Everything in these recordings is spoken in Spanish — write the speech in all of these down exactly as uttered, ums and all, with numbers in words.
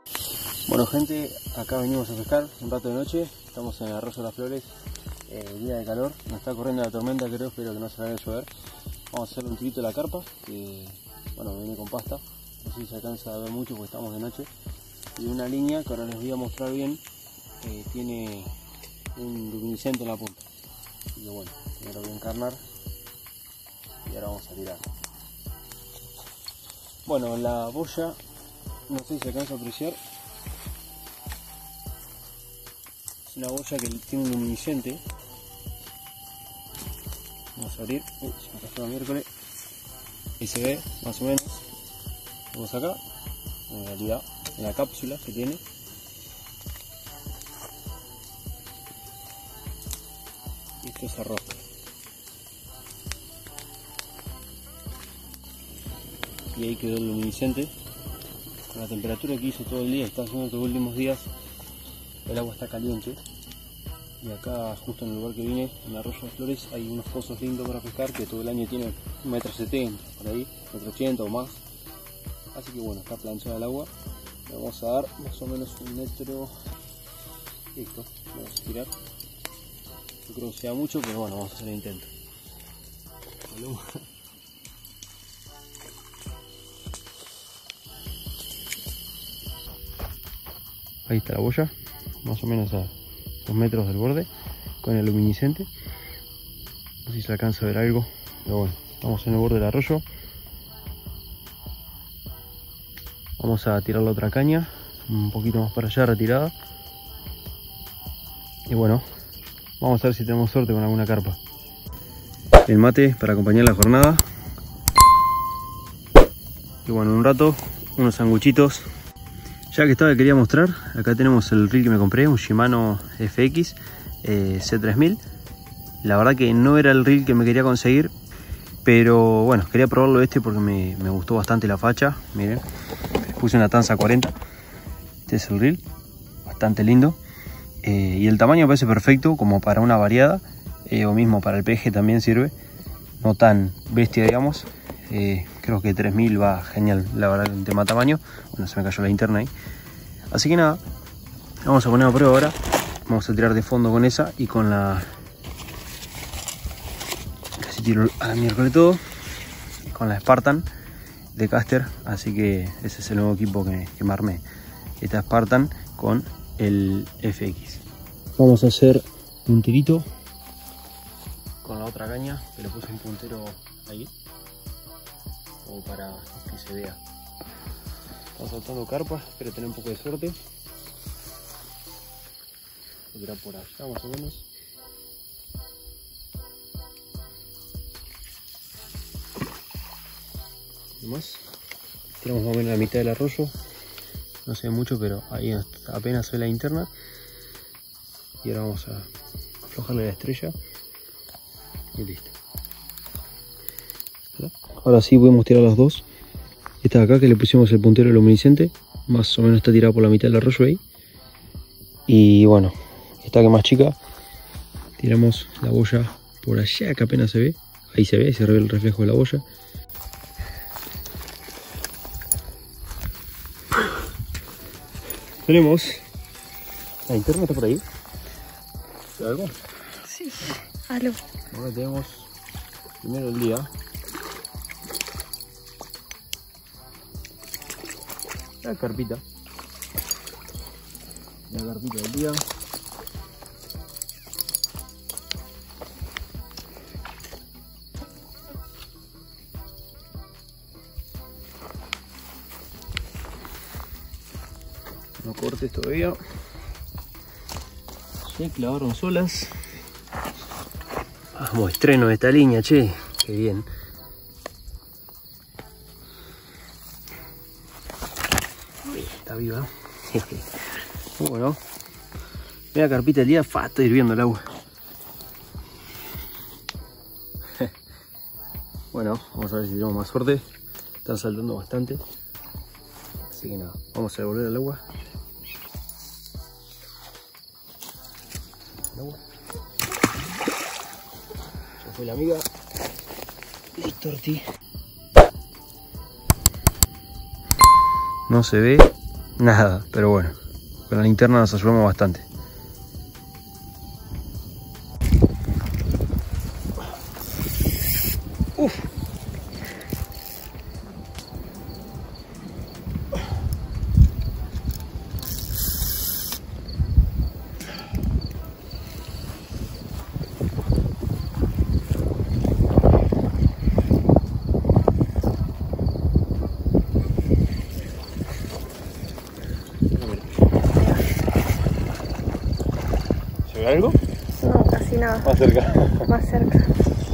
Bueno gente, acá venimos a pescar un rato de noche, estamos en el Arroyo de las Flores, eh, día de calor, nos está corriendo la tormenta creo, espero que no se vaya a llover. Vamos a hacer un tirito de la carpa, que bueno, viene con pasta, no sé si se alcanza a ver mucho porque estamos de noche. Y una línea que ahora les voy a mostrar bien, eh, tiene un luminiscente en la punta. Así que bueno, primero voy a encarnar y ahora vamos a tirar. Bueno, la boya, no sé si se alcanza a apreciar. Es una boya que tiene un luminiscente. Vamos a abrir. Uy, se me cayó la miércoles. Ahí se ve más o menos. Vamos acá. En realidad, en la cápsula que tiene. Y esto es arroz. Y ahí quedó el luminiscente. Con la temperatura que hizo todo el día, está haciendo estos últimos días, el agua está caliente. Y acá justo en el lugar que vine, en el Arroyo de Flores, hay unos pozos lindos para pescar que todo el año tienen un metro setenta, por ahí, un metro ochenta o más. Así que bueno, está planchada el agua. Le vamos a dar más o menos un metro. Listo, vamos a tirar. Yo creo que sea mucho, pero bueno, vamos a hacer el intento. Ahí está la boya, más o menos a dos metros del borde, con el luminiscente. No sé si se alcanza a ver algo, pero bueno, estamos en el borde del arroyo. Vamos a tirar la otra caña, un poquito más para allá, retirada. Y bueno, vamos a ver si tenemos suerte con alguna carpa. El mate para acompañar la jornada. Y bueno, en un rato, unos sanguchitos. Ya que estaba, quería mostrar, acá tenemos el reel que me compré, un Shimano F X eh, C tres mil. La verdad que no era el reel que me quería conseguir, pero bueno, quería probarlo este porque me, me gustó bastante la facha. Miren, puse una Tanza cuarenta, este es el reel, bastante lindo. Eh, y el tamaño me parece perfecto como para una variada, eh, o mismo para el peje también sirve, no tan bestia digamos. Eh, creo que tres mil va genial, la verdad, en tema tamaño. Bueno, se me cayó la linterna ahí. Así que nada, vamos a poner a prueba ahora. Vamos a tirar de fondo con esa y con la... Casi tiro a la miércoles todo. Con la Spartan de Caster. Así que ese es el nuevo equipo que, que me armé. Esta Spartan con el F X. Vamos a hacer un tirito con la otra caña, que le puse un puntero ahí, como para que se vea. Estamos saltando carpas, espero tener un poco de suerte. Voy a tirar por allá más o menos. Y más. Tiramos más o menos la mitad del arroyo. No se ve mucho, pero ahí apenas se ve la interna. Y ahora vamos a aflojarle la estrella. Y listo. Ahora sí podemos tirar las dos. Esta de acá que le pusimos el puntero luminiscente, más o menos está tirada por la mitad del arroyo ahí. Y bueno, esta que es más chica, tiramos la boya por allá que apenas se ve. Ahí se ve, se ve el reflejo de la boya. Tenemos la linterna, está por ahí. ¿Ve algo? Sí, algo. Ahora tenemos primero el día. La carpita. La carpita del día. No cortes todavía. Se clavaron solas. Vamos, estreno de esta línea, che. Qué bien. Está viva. Bueno, mira carpita del día, fa, está hirviendo el agua. Bueno, vamos a ver si tenemos más suerte. Están saltando bastante. Así que nada, vamos a devolver al agua. El agua. Ya fue la amiga. Listo, Orti. No se ve, nada, pero bueno, con la linterna nos ayudamos bastante. Uf. ¿Se ve algo? No, casi nada. Más cerca. Más cerca.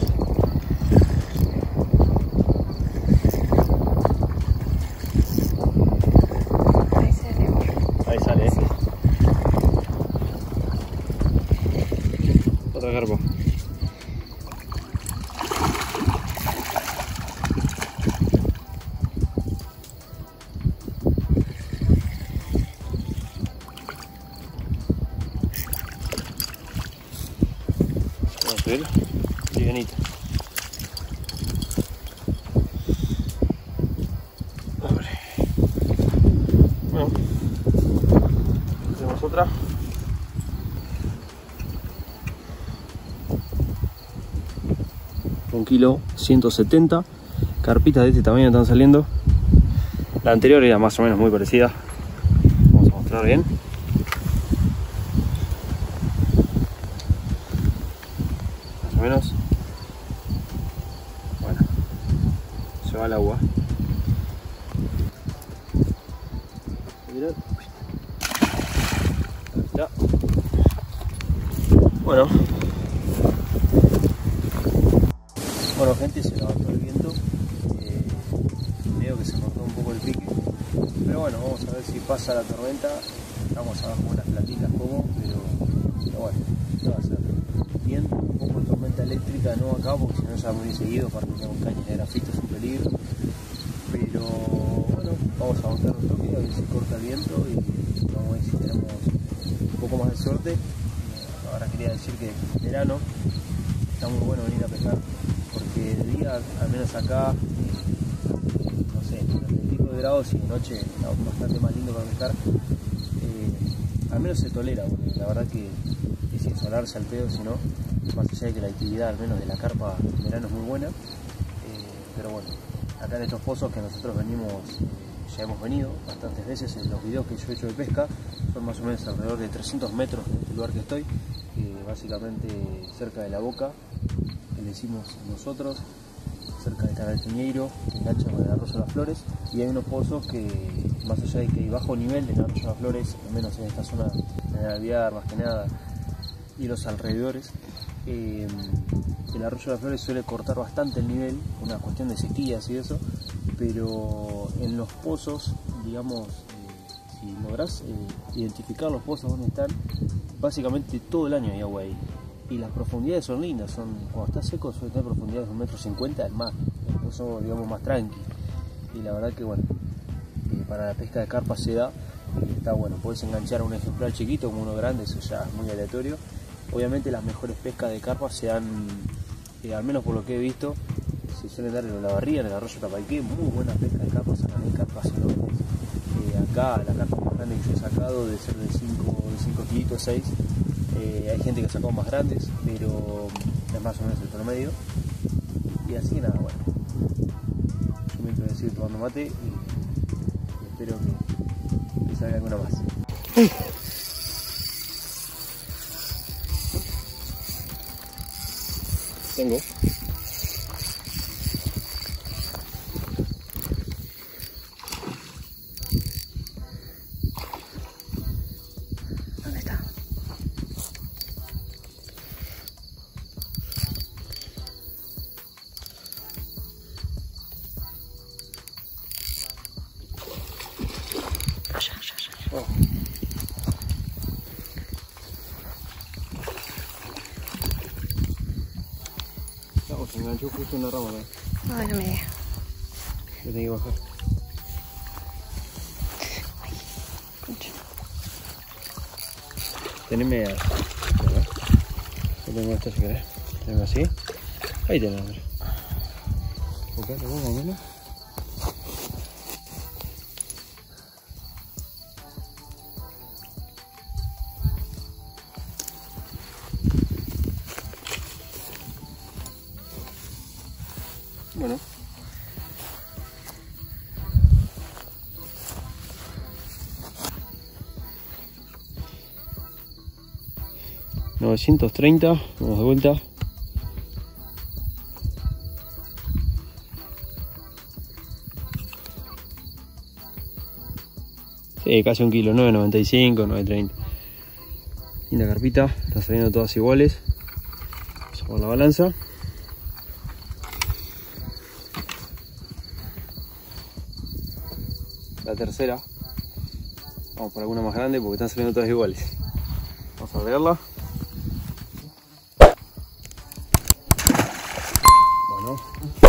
Ahí sale. Ahí sale, ¿eh? Otra carpa. Vamos a ver, livianita. Hombre. Bueno, tenemos otra. Un kilo ciento setenta. Carpitas de este tamaño están saliendo. La anterior era más o menos muy parecida. Vamos a mostrar bien. Más o menos. Bueno, se va al agua. Mirad. Ahí está. Bueno. Bueno gente, se levantó el viento. Eh, veo que se cortó un poco el pique. Pero bueno, vamos a ver si pasa la tormenta. Estamos abajo unas platitas como, pero, pero bueno, no va a ser viento, un poco de tormenta eléctrica, no acá porque si no ya muy seguido, aparte tenemos cañas de grafito, es un peligro. Pero bueno, vamos a aguantar un toque, a ver si corta el viento y vamos a ver si tenemos un poco más de suerte. Ahora quería decir que en verano está muy bueno venir a pescar, porque de día, al menos acá, eh, no sé, treinta y pico de grados y de noche está bastante más lindo para pescar. Eh, al menos se tolera, porque la verdad que es insolarse al pedo, si no, más allá de que la actividad, al menos de la carpa en verano, es muy buena. Eh, pero bueno, acá en estos pozos que nosotros venimos, eh, ya hemos venido bastantes veces, en los videos que yo he hecho de pesca, son más o menos alrededor de trescientos metros de este lugar que estoy, eh, básicamente cerca de la boca, que le decimos nosotros, cerca de Canal Piñeiro, que engancha con el Arroyo de las Flores, y hay unos pozos que, más allá de que hay bajo nivel en el Arroyo de las Flores, al menos en esta zona de Alvear, más que nada, y los alrededores, eh, el Arroyo de las Flores suele cortar bastante el nivel, una cuestión de sequías y eso, pero en los pozos, digamos, eh, si lográs eh, identificar los pozos donde están, básicamente todo el año hay agua ahí. Y las profundidades son lindas, son, cuando está seco suele tener profundidades de un metro cincuenta del mar, el pozo, digamos, más tranqui. Y la verdad que bueno, eh, para la pesca de carpa se da, y está bueno, puedes enganchar a un ejemplar chiquito como uno grande, eso ya es muy aleatorio. Obviamente las mejores pescas de carpa se dan, eh, al menos por lo que he visto, se suelen dar en la barría, en el arroyo Tapaiqué, muy buena pesca de carpa, sacan de carpas enormes. Eh, acá la carpa más grande que yo he sacado debe ser de cinco kilitos, seis. Eh, hay gente que sacó más grandes, pero es más o menos el promedio. Y así que nada, bueno. Yo me voy a seguir tomando mate y, y espero que, que salga alguna más. Tengo. ¿Dónde está? Allá, allá, allá. Oh. No, se enganchó justo en la rama, ¿no? Ay, no me deja. Le tengo que bajar. Ay, concha. Teneme a... Yo tengo esta si querés. Tengo así. Ahí tenemos. Ok, lo pongo menos. novecientos treinta, vamos de vuelta. Sí, casi un kilo, nueve noventa y cinco, nueve treinta. Linda carpita, están saliendo todas iguales. Vamos a poner la balanza. La tercera. Vamos por alguna más grande porque están saliendo todas iguales. Vamos a agregarla. Bueno.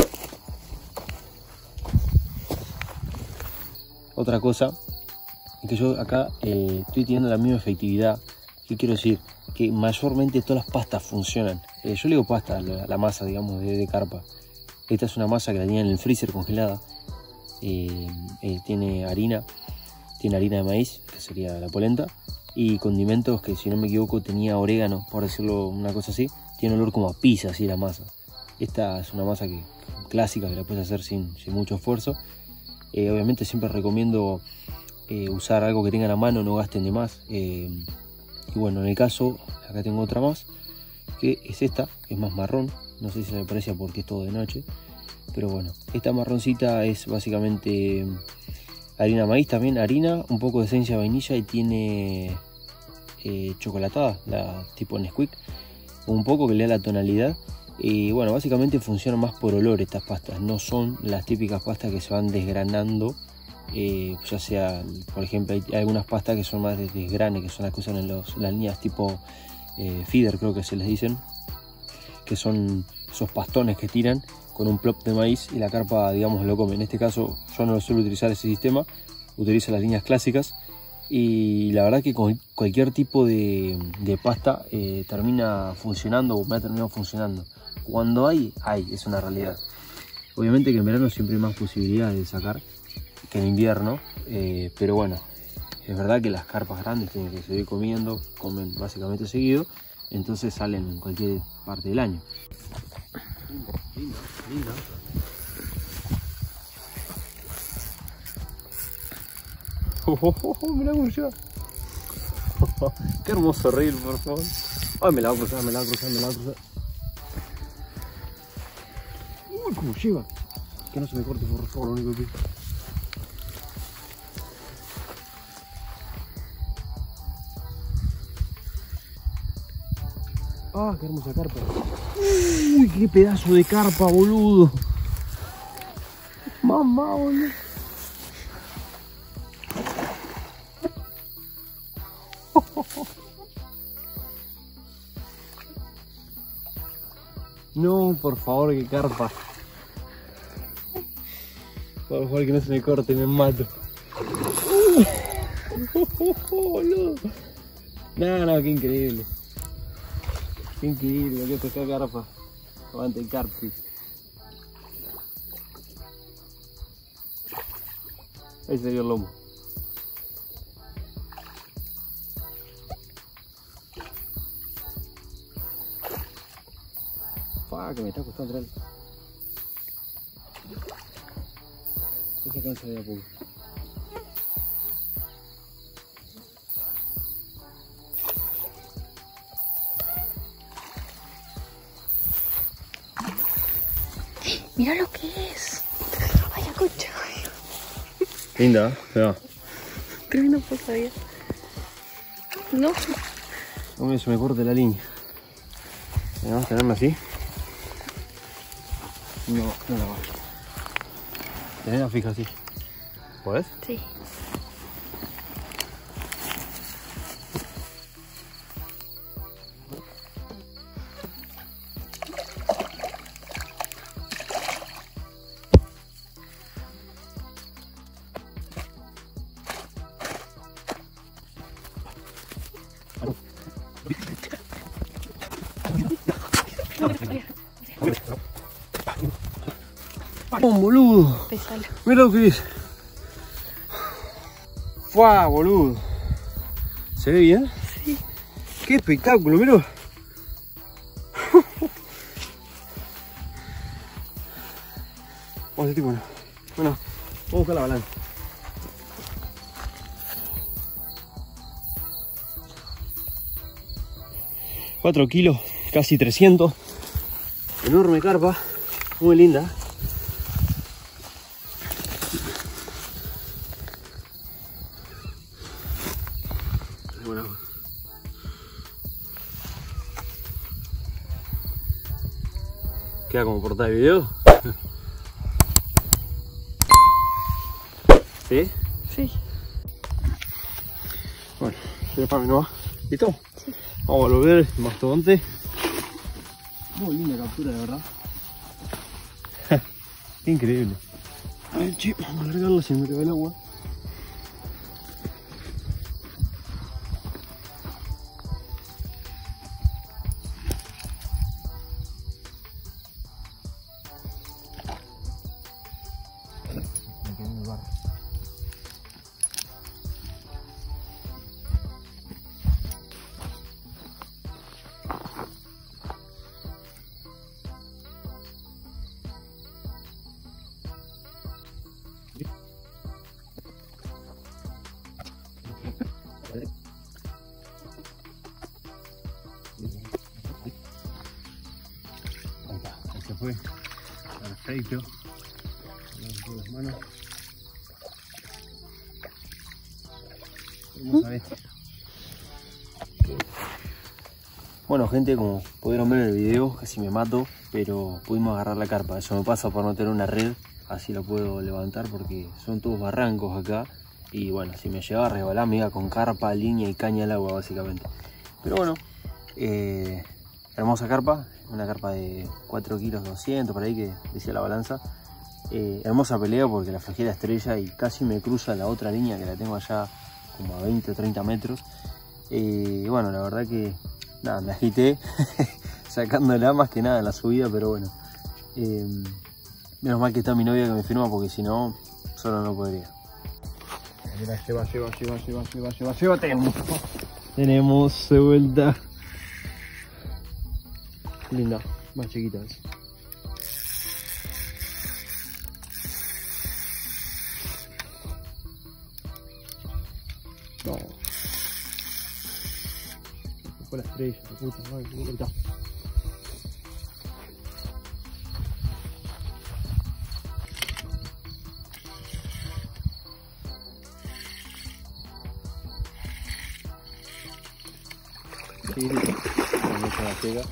Otra cosa es que yo acá eh, estoy teniendo la misma efectividad. ¿Qué quiero decir? Que mayormente todas las pastas funcionan. Eh, yo le digo pasta, la, la masa, digamos, de, de carpa. Esta es una masa que la tenía en el freezer congelada. Eh, eh, tiene harina, tiene harina de maíz, que sería la polenta, y condimentos que, si no me equivoco, tenía orégano, por decirlo una cosa así. Tiene olor como a pizza, así la masa. Esta es una masa que, clásica, que la puedes hacer sin, sin mucho esfuerzo. Eh, obviamente siempre recomiendo eh, usar algo que tengan a mano, no gasten de más. Eh, y bueno, en el caso, acá tengo otra más, que es esta, que es más marrón. No sé si se me aprecia porque es todo de noche. Pero bueno, esta marroncita es básicamente harina de maíz, también harina, un poco de esencia de vainilla y tiene eh, chocolatada, la tipo Nesquik, un poco que le da la tonalidad. Y bueno, básicamente funcionan más por olor estas pastas, no son las típicas pastas que se van desgranando. Eh, ya sea, por ejemplo, hay algunas pastas que son más de desgrane, que son las que usan en los, las líneas tipo eh, feeder, creo que se les dicen, que son esos pastones que tiran con un plop de maíz y la carpa, digamos, lo come. En este caso yo no suelo utilizar ese sistema, utilizo las líneas clásicas y la verdad que con cualquier tipo de, de pasta eh, termina funcionando o me ha terminado funcionando. Cuando hay, hay, es una realidad. Obviamente que en verano siempre hay más posibilidades de sacar que en invierno, eh, pero bueno, es verdad que las carpas grandes tienen que seguir comiendo, comen básicamente seguido, entonces salen en cualquier parte del año. Linda, linda. Oh, oh, oh, oh, mirá cómo lleva. Qué hermoso reel, por favor. Ay, me la va a cruzar, me la va a cruzar, me la va a cruzar. Uy, cómo lleva. Que no se me corte, por favor, lo único que pido. Ah, qué hermosa carpa. Uy, qué pedazo de carpa, boludo. Mamá, boludo. No, por favor, qué carpa. Por favor, que no se me corte, me mato. Boludo. No, no, qué increíble. Qué increíble, que pescar carpa. Aguante el carpi. Ahí se dio el lomo. Fua, que me está costando traer. No se cansa de a poco. Mira lo que es. Ay, la concha. Linda, ¿eh? Tremendo posadía. No. No se me corte la línea. Vamos a tenerme así. No, no la va. Tenela fija así. ¿Podés? Sí. ¡Oh, boludo! Pesalo. Mira lo que es. ¡Fua, boludo! ¿Se ve bien? Sí. ¡Qué espectáculo! Mira. Vamos a este bueno. Bueno, vamos a buscar la balanza. cuatro kilos, casi trescientos. Enorme carpa, muy linda. Bueno. Queda como portada de video. ¿Sí? Sí. Bueno, ya para mí no va. ¿Listo? Sí. Vamos a volver el mastodonte. Muy linda captura, de verdad. Increíble. A ver, che, vamos a largarla si me queda el agua. Me quedé en el barro. Ahí está, ahí se fue. Perfecto. Las manos. Vamos a ver. Bueno, gente, como pudieron ver en el video, casi me mato, pero pudimos agarrar la carpa. Eso me pasa por no tener una red, así la puedo levantar porque son todos barrancos acá. Y bueno, si me llegaba a resbalar me iba con carpa, línea y caña al agua básicamente. Pero bueno, eh, hermosa carpa, una carpa de cuatro kilos doscientos por ahí que decía la balanza. Eh, hermosa pelea porque la flagela estrella y casi me cruza la otra línea que la tengo allá como a veinte o treinta metros. Y eh, bueno, la verdad que nada, me agité sacándola más que nada en la subida, pero bueno. Eh, menos mal que está mi novia que me firma porque si no, solo no podría. Mira, lleva, lleva, lleva, lleva, lleva, lleva, lleva, tenemos. Tenemos de vuelta. Linda, más chiquita es. No. Se fue la estrella, la puta madre, ahí está. Sí, no se la pega.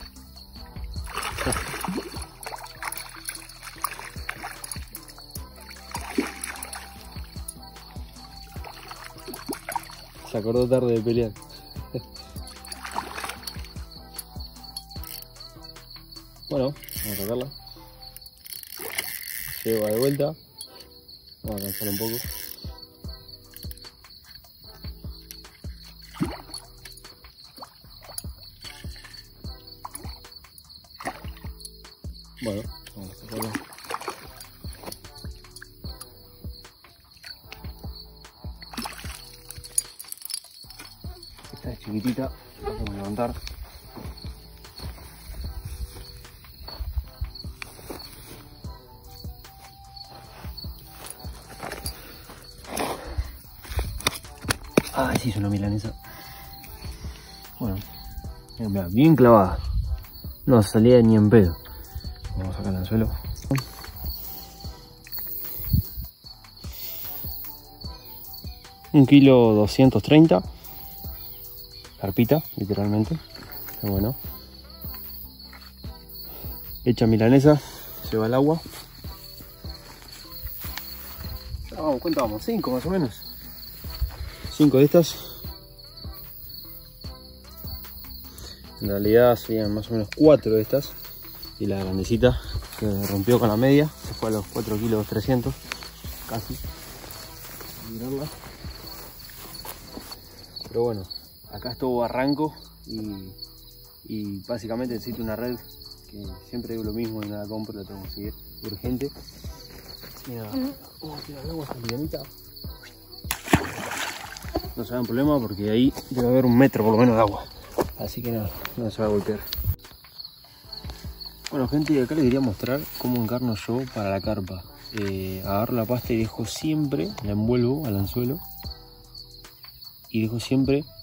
Se acordó tarde de pelear. Bueno, vamos a sacarla. Lleva de vuelta. Vamos a cansar un poco. Bueno, vamos a sacarla. Esta es chiquitita, la vamos a levantar. Ay, sí, es una milanesa. Bueno, mira, bien clavada. No salía ni en pedo. Vamos a sacar el anzuelo. Un kilo doscientos treinta. Carpita, literalmente. Qué bueno. Hecha milanesa. Se va al agua. Ya vamos, ¿cuánto vamos? cinco más o menos. cinco de estas. En realidad serían más o menos cuatro de estas. Y la grandecita que rompió con la media. Se fue a los cuatro kilos trescientos. Casi. Mirarla. Pero bueno, acá estuvo barranco. Y, y básicamente necesito una red. Que siempre digo lo mismo y nada compro. La tengo que conseguir urgente. Mira, oh, tira el agua esta livianita. No se hagan problema porque ahí debe haber un metro por lo menos de agua. Así que nada, no se va a golpear. Bueno gente, acá les quería mostrar cómo encarno yo para la carpa. Eh, agarro la pasta y dejo siempre, la envuelvo al anzuelo. Y dejo siempre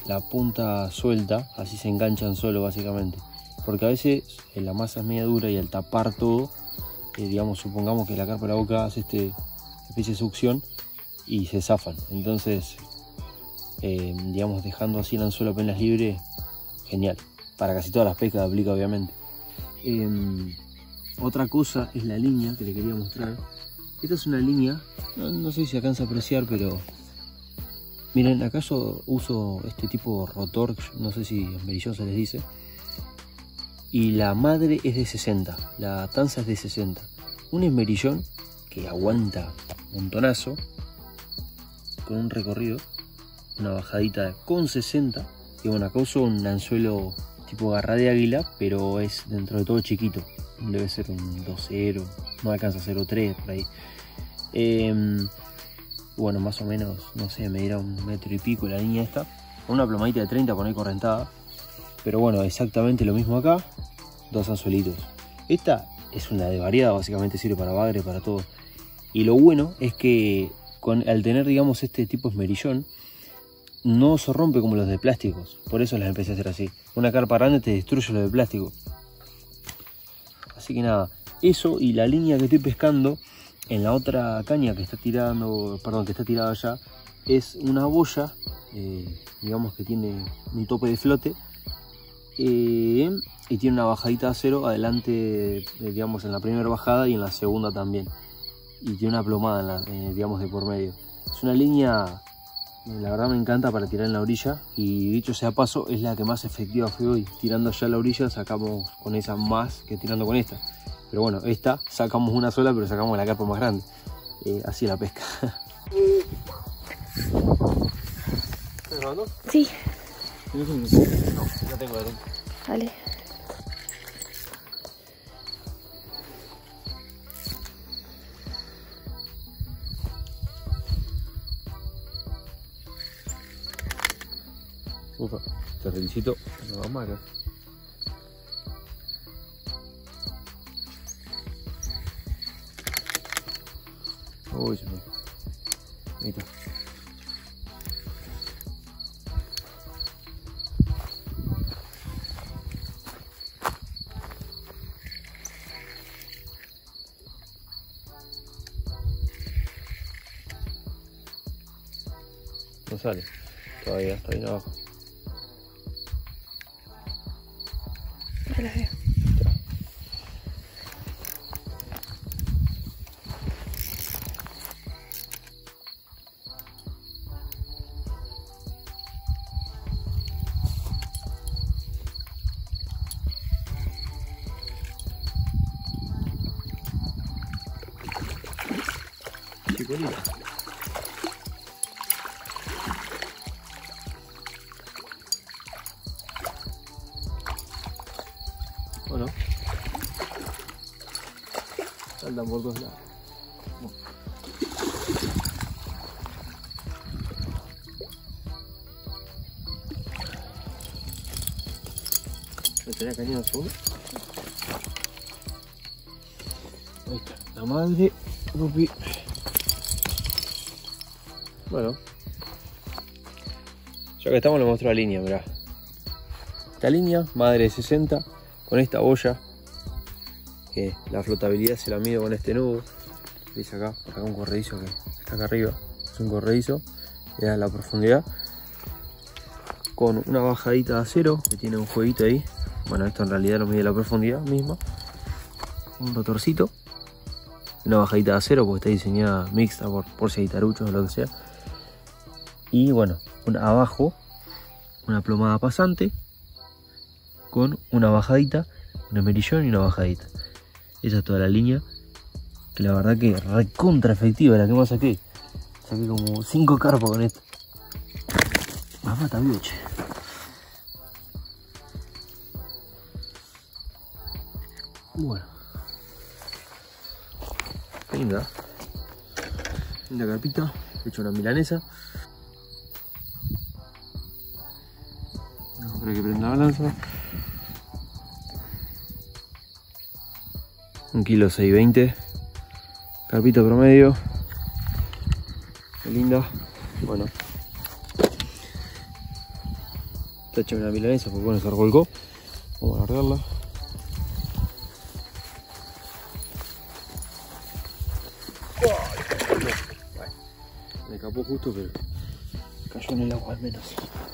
la punta suelta, así se enganchan solo básicamente. Porque a veces eh, la masa es media dura y al tapar todo, eh, digamos, supongamos que la carpa de la boca hace este especie de succión y se zafan. Entonces, eh, digamos, dejando así el anzuelo apenas libre, genial. Para casi todas las pescas aplica, obviamente. Eh, otra cosa es la línea que le quería mostrar. Esta es una línea, no, no sé si se alcanza a apreciar, pero miren, acá yo uso este tipo rotor, no sé si esmerillón se les dice. Y la madre es de sesenta, la tanza es de sesenta. Un esmerillón que aguanta un montonazo, con un recorrido, una bajadita con sesenta. Y bueno, acá uso un anzuelo tipo garra de águila, pero es dentro de todo chiquito. Debe ser un dos cero, no alcanza a cero tres por ahí. Eh, bueno, más o menos, no sé, me dirá un metro y pico la línea esta. Una plomadita de treinta, poner correntada. Pero bueno, exactamente lo mismo acá. Dos anzuelitos. Esta es una de variada, básicamente sirve para bagre, para todo. Y lo bueno es que con, al tener, digamos, este tipo de esmerillón, no se rompe como los de plásticos. Por eso las empecé a hacer así. Una carpa grande te destruye lo de plástico. Así que nada, eso y la línea que estoy pescando en la otra caña que está tirando, perdón, que está tirada allá, es una boya, eh, digamos que tiene un tope de flote, eh, y tiene una bajadita de acero adelante, eh, digamos, en la primera bajada y en la segunda también. Y tiene una plomada, en la, eh, digamos, de por medio. Es una línea, eh, la verdad me encanta para tirar en la orilla, y dicho sea paso, es la que más efectiva fue hoy. Tirando allá a la orilla sacamos con esa más que tirando con esta. Pero bueno, esta sacamos una sola, pero sacamos la carpa más grande. Eh, así es la pesca. ¿Estás grabando? Sí. No, no tengo, la tengo. Vale. Ufa, te felicito. No va mal, ¿eh? Uy, se me... Ahí está. No sale. Todavía está bien abajo. Ya las veo. Chicolita. Bueno, saltan por todos lados. Bueno. ¿Me tenía cañado solo? Ahí está, la madre, Rupi. Bueno, ya que estamos le muestro la línea, mirá. Esta línea, madre de sesenta, con esta boya, que la flotabilidad se la mido con este nudo. Dice acá, acá un corredizo que está acá arriba, es un corredizo, le da la profundidad. Con una bajadita de acero, que tiene un jueguito ahí. Bueno, esto en realidad lo mide la profundidad misma. Un rotorcito. Una bajadita de acero porque está diseñada mixta por, por si hay taruchos o lo que sea. Y bueno, una, abajo una plomada pasante con una bajadita, un esmerillón y una bajadita. Esa es toda la línea, que la verdad que recontra efectiva la que más saqué. Saqué como cinco carpas con esto. Mamá está bien, che. Bueno, linda, linda carpita, he hecho una milanesa. No, creo que prenda la balanza. Un kilo seiscientos veinte, carpita promedio, qué linda. Bueno, está hecha una milanesa porque bueno, se revolcó. Vamos a agarrarla. Me escapó justo, pero cayó en el agua al menos.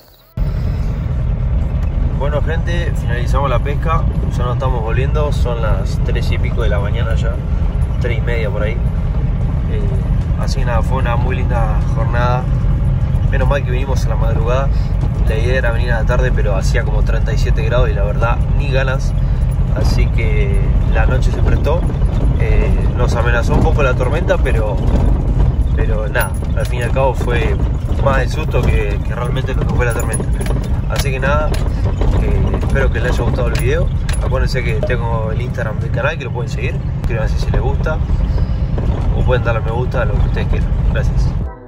Bueno gente, finalizamos la pesca, ya nos estamos volviendo, son las tres y pico de la mañana ya, tres y media por ahí. Eh, así que nada, fue una muy linda jornada. Menos mal que vinimos a la madrugada, la idea era venir a la tarde, pero hacía como treinta y siete grados y la verdad ni ganas. Así que la noche se prestó, eh, nos amenazó un poco la tormenta, pero, pero nada, al fin y al cabo fue más el susto que, que realmente lo que fue la tormenta. Así que nada, eh, espero que les haya gustado el video. Acuérdense que tengo el Instagram del canal, que lo pueden seguir, escríbanse si les gusta o pueden darle me gusta a lo que ustedes quieran. Gracias.